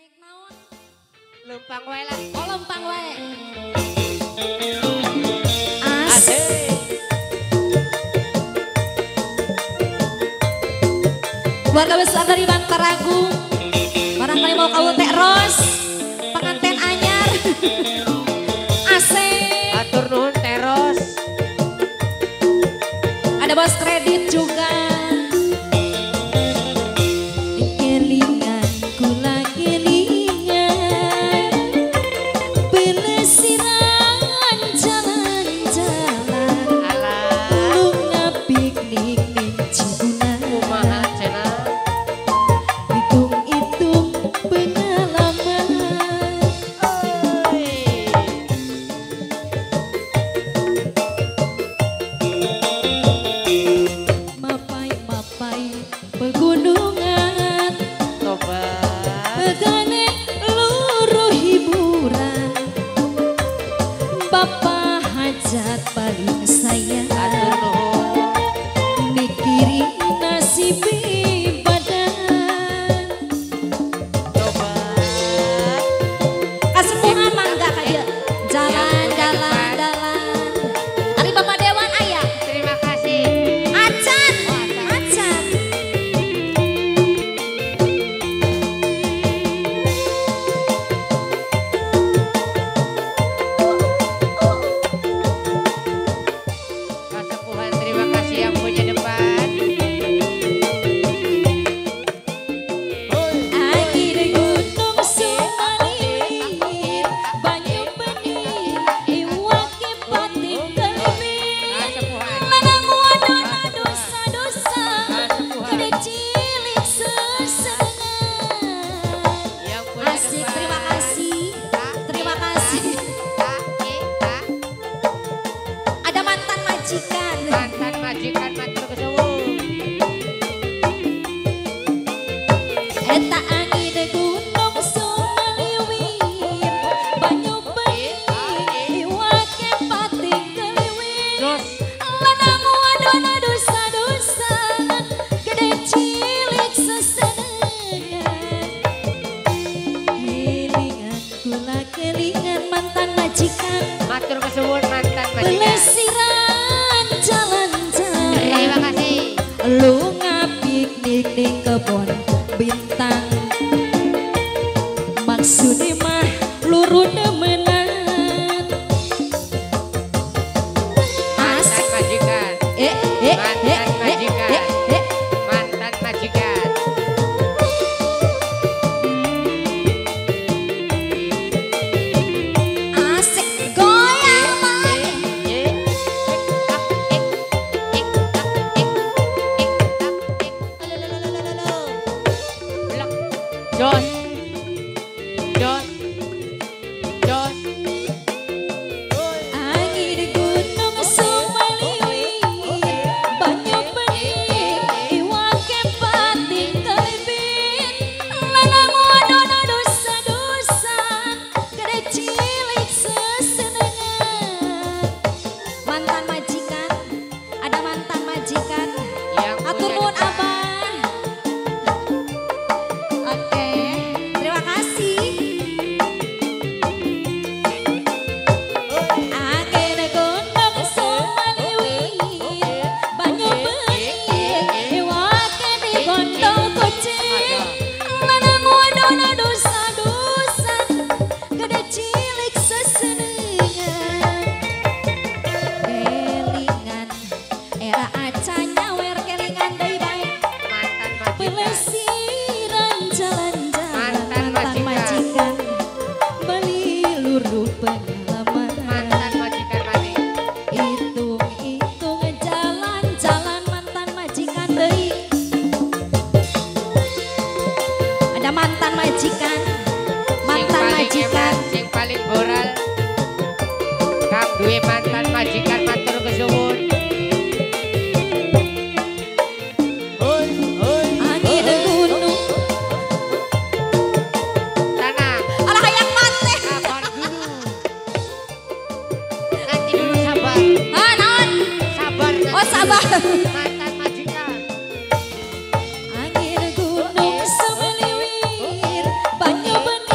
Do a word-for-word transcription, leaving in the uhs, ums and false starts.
Lempang wae lah. Oh lempang wae. Asik. Keluarga besar dari Bantaragung. Barangkali mau kau teh ros. Pengantin anyar. Asik. Atur nuhun teros. Ada bos kredit juga. Kelingan kula kelingan pelesiran jalan-jalan lunga piknik ning Cibunan Kumaha cenah. hitung-hitung pengalaman mapai-mapai pegunungan Begane luruh hiburan Bapak hajat paling sayang mikirin nasib badan kasembuhan mangga kayak jalan-jalan jalan Ari Bapak Dewan ayah Terima kasih. acan acan Kasepuhan terima kasih yang punya depan. Akhir gunung Sumalir banyu bening iwake pating kelebih Kasepuhan. lanang wadon dosa-dosa gede cilik sesengan Yang punya asik depan. terima kasih terima kasih Tak, eh, tak. ada mantan majikan Mantan majikan matur kesuwun. eta angin gunung Sumaliwir banyu bening iwake pating kelewir Terus lanang wadon dosa-dosa gede cilik sesenengan kelingan kula kelingan mantan majikan matur kesuwun mantan majikan. pelesiran jalan-jalan Terima kasih. lunga piknik ning kebon bintang maksudnya mah luru nemenan Mantan asik majikan. eh eh Mantan eh eh majikan. eh eh Mantan majikan. asik goyang mah Jos, Jos, Jos. angin gunung Sumaliwir banyu bening iwake pating kelebih lanang wadon dosa-dosa gede cilik sesenengan mantan majikan ada mantan majikan Yang atur punya nuhun depan. abah oke terima kasih angin gunung Sumaliwir banyu bening iwake digondol kucing lanang wadon dosa-dosa gede cilik sesenengan kelingan era acan nyawer kelingan deui bae Mantan majikan. pelesiran jalan-jalan Mantan mantan majikan meliluru pengalaman Mantan majikan mati. hitung-hitung jalan-jalan mantan majikan deui ada mantan majikan Sing mantan paling majikan hebat, sing paling moral. Kang duwe mantan majikan matur kesuwun. Hoi, hoi. angin gunung Tanang. alah hayang mate Sabar dulu. Nanti dulu sabar. ah naon Sabar. nanti oh sabar dulu. Mantan majikan. angin gunung Sumaliwir banyu bening